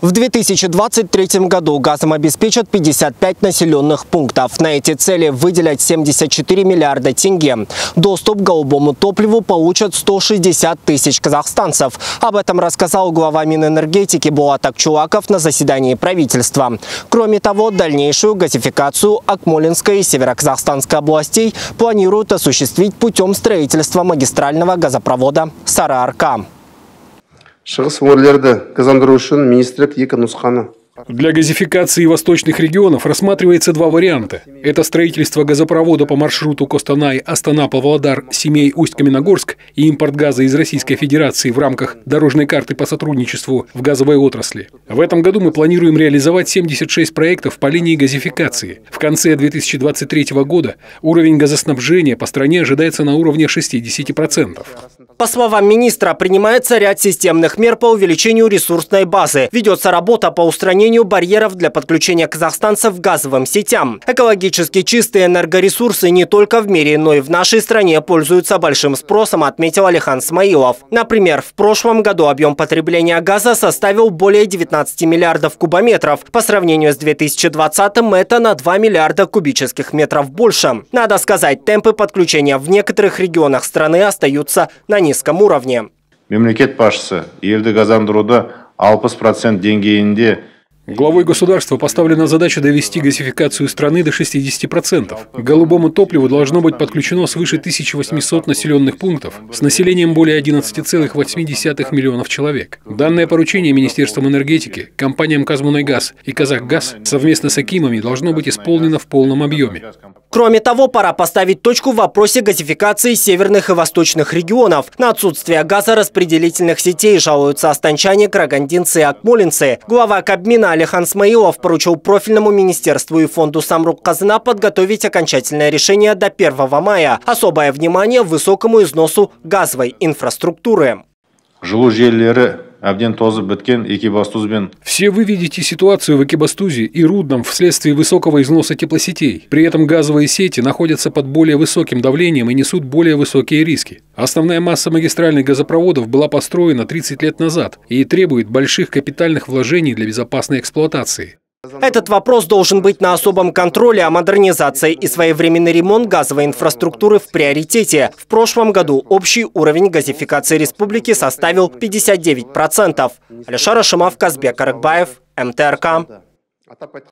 В 2023 году газом обеспечат 55 населенных пунктов. На эти цели выделят 74 миллиарда тенге. Доступ к голубому топливу получат 160 тысяч казахстанцев. Об этом рассказал глава Минэнергетики Булат Акчулаков на заседании правительства. Кроме того, дальнейшую газификацию Акмолинской и Североказахстанской областей планируют осуществить путем строительства магистрального газопровода Сары-Арка. Шығыс өңірлерді газдандыру үшін министрлік екі нұсқаны. Для газификации восточных регионов рассматривается два варианта. Это строительство газопровода по маршруту Костанай, Астана, Павлодар, Семей, Усть-Каменогорск и импорт газа из Российской Федерации в рамках дорожной карты по сотрудничеству в газовой отрасли. В этом году мы планируем реализовать 76 проектов по линии газификации. В конце 2023 года уровень газоснабжения по стране ожидается на уровне 60%. По словам министра, принимается ряд системных мер по увеличению ресурсной базы. Ведется работа по устранению барьеров для подключения казахстанцев к газовым сетям. Экологически чистые энергоресурсы не только в мире, но и в нашей стране пользуются большим спросом, отметил Алихан Смаилов. Например, в прошлом году объем потребления газа составил более 19 миллиардов кубометров. По сравнению с 2020-м это на 2 миллиарда кубических метров больше. Надо сказать, темпы подключения в некоторых регионах страны остаются на низком уровне. Мемлекет басшысы елді газдандыруда 60% деңгейінде. Главой государства поставлена задача довести газификацию страны до 60%. К голубому топливу должно быть подключено свыше 1800 населенных пунктов с населением более 11,8 миллионов человек. Данное поручение Министерством энергетики, компаниям Казмунайгаз и Казахгаз совместно с Акимами должно быть исполнено в полном объеме. Кроме того, пора поставить точку в вопросе газификации северных и восточных регионов. На отсутствие газораспределительных сетей жалуются астанчане, карагандинцы и акмолинцы. Глава Кабмина Алихан Смаилов поручил профильному министерству и фонду Самрук-Казына подготовить окончательное решение до 1 мая. Особое внимание высокому износу газовой инфраструктуры. Жылу желілері әбден тозып біткен Экибастузбен. Все вы видите ситуацию в Экибастузе и Рудном вследствие высокого износа теплосетей. При этом газовые сети находятся под более высоким давлением и несут более высокие риски. Основная масса магистральных газопроводов была построена 30 лет назад и требует больших капитальных вложений для безопасной эксплуатации. Этот вопрос должен быть на особом контроле, а модернизация и своевременный ремонт газовой инфраструктуры в приоритете. В прошлом году общий уровень газификации республики составил 59%. Алишер Ашимов, Казбек Арыкбаев, МТРК.